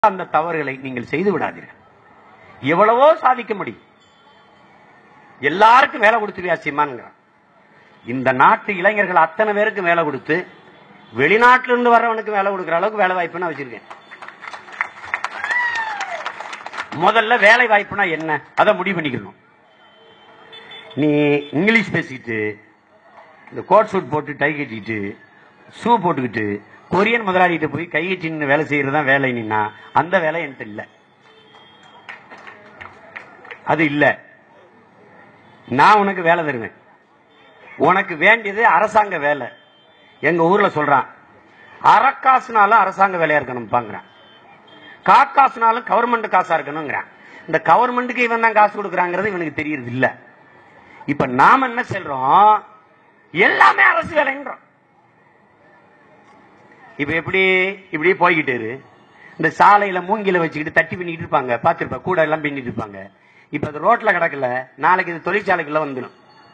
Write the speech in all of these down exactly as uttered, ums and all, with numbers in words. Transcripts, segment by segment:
அந்த தவறுகளை நீங்கள் செய்து விடாதீர்கள். எவ்வளவோ சாதிக்க முடியும். எல்லாருக்கும் வேலை கொடுத்துருவியா சீமான்ங்கிறான். இந்த நாட்டு இளைஞர்கள் அத்தனை பேருக்கு வேலை கொடுத்து வெளிநாட்டில இருந்து வர்றவனுக்கு வேலை கொடுக்கிற அளவுக்கு வேலை வாய்ப்புன்னு வச்சிருக்கேன். முதல்ல வேலை வாய்ப்புனா என்ன அதை முடிவு பண்ணிக்கணும். நீ இங்கிலீஷ் பேசிட்டு இந்த கோட் சூட் போட்டு டை கட்டிட்டு ஷூ போட்டுக்கிட்டு கொரியன் முதலாளிகிட்ட போய் கை கட்டி வேலை செய்யறதுதான் வேலை. நின்னா அந்த வேலை என்கிட்ட இல்ல, அது இல்ல. நான் உனக்கு வேலை தருவேன். உனக்கு வேண்டியது அரசாங்க வேலை. எங்க ஊர்ல சொல்றான், அரக்காசுனாலும் அரசாங்க வேலையா இருக்கணும் பாங்கிறான், காக்காசுனாலும் கவர்மெண்ட் காசா இருக்கணுங்கிறான். இந்த கவர்மெண்ட்டுக்கு இவன் தான் காசு கொடுக்கறாங்கிறது இவனுக்கு தெரியறது இல்ல. இப்ப நாம என்ன சொல்றோம், எல்லாமே அரசு வேலைன்றோம். இப்ப எப்படி இப்படி போய்கிட்டு இந்த சாலையில மூங்கில வச்சுக்கிட்டு தட்டி பண்ணிட்டு இருப்பாங்க, பாத்துருப்ப கூட எல்லாம் பண்ணிட்டு இருப்பாங்க. இப்ப அது ரோட்ல கிடக்கல, நாளைக்கு இது தொழிற்சாலைக்குள்ள வந்துடும்.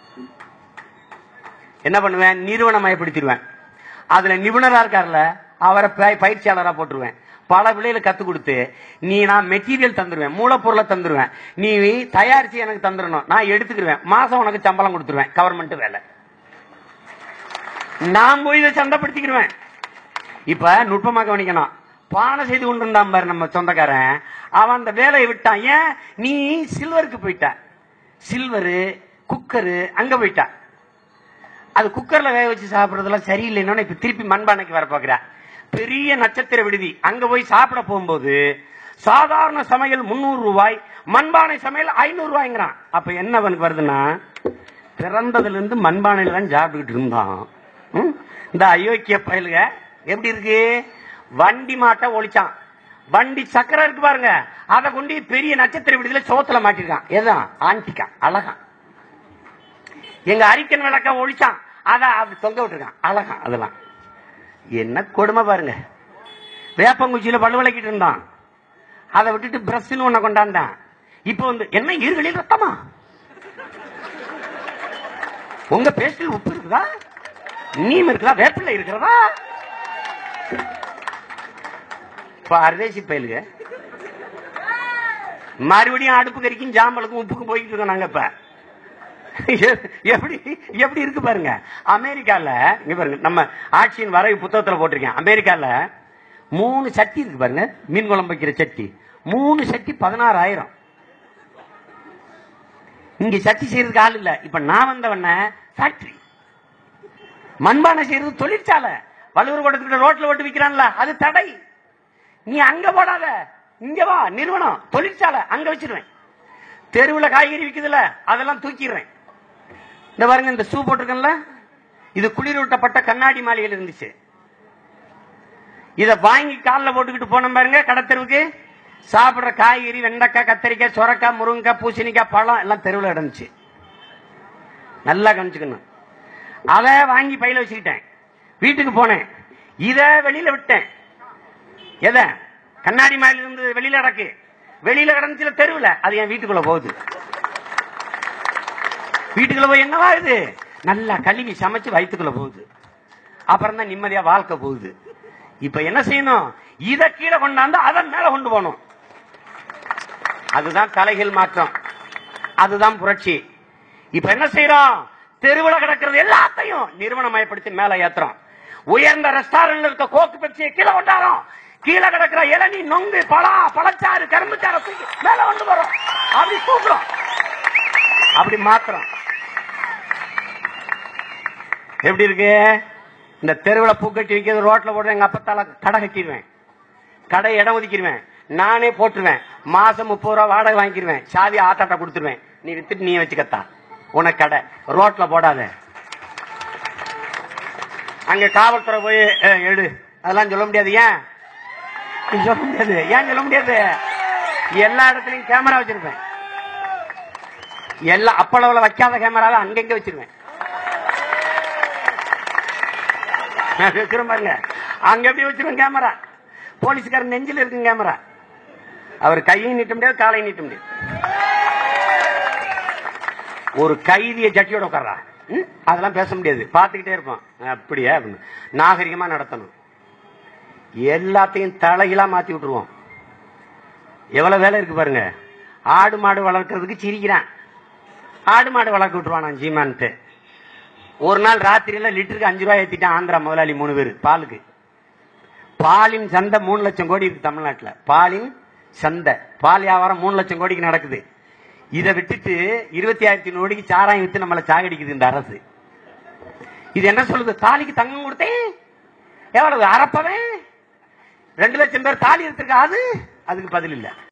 என்ன பண்ணுவேன், நிறுவனமயப்படுத்திடுவேன். அதுல நிபுணரா இருக்காருல அவரை பயிற்சியாளரா போட்டுருவேன். பல விலையில கத்து கொடுத்து நீ நான் மெட்டீரியல் தந்துருவேன், மூலப்பொருளை தந்துருவேன், நீ தயாரிச்சு எனக்கு தந்துடணும், நான் எடுத்துக்கிடுவேன், மாசம் உனக்கு சம்பளம் கொடுத்துருவேன். கவர்மெண்ட் வேலை. நான் போய் இதை சந்தைப்படுத்திக்கிடுவேன். இப்ப நுட்பமா கவனிக்கணும். பானை செய்து கொண்டு இருந்தான் பாரு நம்ம சொந்தக்காரன், அவன் அந்த வேலையை விட்டான். ஏன், நீ சில்வருக்கு போயிட்ட, சில்வரு குக்கரு அங்க போயிட்ட. அது குக்கர்ல வேக வச்சு சாப்பிடுறதுலாம் சரியில்லைன்னு இப்ப திருப்பி மண்பானைக்கு வர பாக்குற. பெரிய நட்சத்திர விடுதி அங்க போய் சாப்பிட போகும்போது சாதாரண சமையல் முன்னூறு ரூபாய், மண்பானை சமையல் ஐநூறு ரூபாய்ங்கிறான். அப்ப என்ன அவனுக்கு வருதுன்னா, பிறந்ததுல இருந்து மண்பானையில தான் சாப்பிட்டுக்கிட்டு இருந்தான். இந்த அயோக்கிய பயலுக எப்படி இருக்கு, வண்டி மாட்ட ஒழிச்சான். வண்டி சக்கரம் இருக்கு பாருங்க, அதை கொண்டு பெரிய நட்சத்திர விடுதியில சோத்துல மாட்டிருக்கான். எதான் ஆண்டிக்கான், அழகா. எங்க அரிக்கன் விளக்க ஒழிச்சான், அதை அப்படி தொங்க விட்டுருக்கான், அழகா. அதெல்லாம் என்ன கொடுமை பாருங்க. வேப்பங்குச்சியில பல்லு விளக்கிட்டு இருந்தான், அதை விட்டுட்டு பிரஷ்னு ஒண்ண கொண்டாந்தான். இப்ப வந்து என்ன ஈர்களில் ரத்தமா, உங்க பேஸ்டில் உப்பு இருக்குதா, நீம் இருக்குதா, வேப்பில இருக்கிறதா, பரதேசி பயலுங்க. மறுபடியும் அடுப்பு கறிக்கும் ஜாம்பலுக்கும் உப்புக்கும் போயிட்டு இருக்கோம் நாங்க. இப்ப எப்படி எப்படி இருக்கு பாருங்க. அமெரிக்கால இங்க பாருங்க, நம்ம ஆட்சியின் வரைவு புத்தகத்துல போட்டிருக்கேன். அமெரிக்கால மூணு சட்டி இருக்கு பாருங்க, மீன் குழம்பு வைக்கிற சட்டி, மூணு சட்டி பதினாறாயிரம். இங்க சட்டி செய்யறதுக்கு ஆள் இல்ல. இப்ப நான் வந்தவன ஃபேக்டரி, மண்பானை செய்யறது தொழிற்சாலை. வள்ளுவர் கூடத்துக்கிட்ட ரோட்ல ஓட்டு விற்கிறான்ல, அது தடை. நீ அங்க போடாத, இங்க வா, நிறுவனம் தொழிற்சாலை அங்க வச்சிருவேன். தெருவுல காய்கறி விக்குதுல அதெல்லாம் தூக்கிடுறேன். இந்த பாருங்க, இந்த ஷூ போட்டிருக்கேன்ல, இது குளிரூட்டப்பட்ட கண்ணாடி மாளிகையில் இருந்துச்சு. இத வாங்கி காலில் போட்டுக்கிட்டு போனோம் பாருங்க கடத்தெருவுக்கு. சாப்பிடுற காய்கறி வெண்டைக்காய், கத்தரிக்காய், சொரக்காய், முருங்கைக்காய், பூசணிக்காய், பழம் எல்லாம் தெருவில் இருந்துச்சு. நல்லா கவனிச்சுக்கணும். அதை வாங்கி பையில வச்சுக்கிட்டேன். வீட்டுக்கு போனேன், இத வெளியில விட்டேன். எத கண்ணாடி மாளிகை இருந்து வெளியில கிடக்கு, வெளியில கிடந்துச்சுல தெருவில், அது என் வீட்டுக்குள்ள போகுது. வீட்டுக்குள்ள போய் என்னவா இது, நல்லா கழுவி சமைச்சு வயிற்றுக்குள்ள போகுது. அப்புறம் தான் நிம்மதியா வாழ்க்கை போகுது. இப்ப என்ன செய்யணும், இத கீழே கொண்டாந்து அதன் மேல கொண்டு போகணும். அதுதான் தலைகள் மாற்றம், அதுதான் புரட்சி. இப்ப என்ன செய்யறோம், தெருவில் கிடக்கிறது எல்லாத்தையும் நிறுவனமயப்படுத்தி மேல ஏத்துறோம். உயர்ந்த ரெஸ்டாரண்ட்ல இருக்க கோக்கு பெப்சியை கீழே கொண்டாடும், கீழே கிடக்கிற இளநீ, நொங்கு, பழா, பழச்சாறு, கரும்புச்சாறு மேல கொண்டு வரோம். அப்படி தூக்குறோம், அப்படி மாத்திரம். எப்படி இருக்கு, இந்த தெருவில் பூ கட்டி வைக்கிறது, ரோட்ல போடுறேன். எங்க அப்பத்தால கடை கட்டிடுவேன், கடை இடம் ஒதுக்கிடுவேன், நானே போட்டுருவேன். மாசம் முப்பது ரூபா வாடகை வாங்கிடுவேன், சாவி ஆத்தாட்ட கொடுத்துருவேன், நீ வித்துட்டு நீ வச்சுக்கத்தா, உனக்கு கடை. ரோட்ல போடாத. அங்க காவல்துறை போய் எடு அதெல்லாம் சொல்ல முடியாது. ஏன் சொல்ல முடியாது, ஏன் சொல்ல முடியாது, எல்லா இடத்துலயும் கேமரா வச்சிருப்பேன். எல்லா அப்பளவுல வைக்காத கேமராவை அங்கங்க வச்சிருவேன். பாருங்க, அங்க எப்படி வச்சிருவேன் கேமரா. போலீஸ்காரன் நெஞ்சில் இருக்கு கேமரா. அவர் கையும் நீட்ட முடியாது, காலையும் நீட்ட முடியாது. ஒரு கைதிய ஜட்டியோட உட்கார்றா, அதெல்லாம் பேச முடியாது, பார்த்துக்கிட்டே இருப்போம். அப்படியே நாகரிகமா நடத்தணும். எல்லாத்தையும் தலைகீழா மாத்தி விட்டுருவோம். எவ்வளவு வேலை இருக்கு பாருங்க. ஆடு மாடு வளர்க்கறதுக்கு சிரிக்கிறான். ஆடு மாடு வளர்க்க விட்டுருவான் ஜீமான்ட்டு. ஒரு நாள் ராத்திரியில லிட்டருக்கு அஞ்சு ரூபாய் ஏத்திட்டான் ஆந்திரா முதலாளி மூணு பேர் பாலுக்கு. பாலின் சந்தை மூணு லட்சம் கோடி இருக்கு தமிழ்நாட்டில். பாலின் சந்தை, பால் வியாபாரம் மூணு லட்சம் கோடிக்கு நடக்குது. இதை விட்டுட்டு இருபத்தி ஆயிரத்தி கோடிக்கு சாராயம் வித்து நம்மளை சாகடிக்குது இந்த அரசு. இது என்ன சொல்லுது? தாலிக்கு தங்கம் கொடுத்தேன், எவ்வளவு அரப்பவன் ரெண்டு லட்சம் பேர் தாலி எடுத்திருக்காது, அதுக்கு பதில் இல்லை.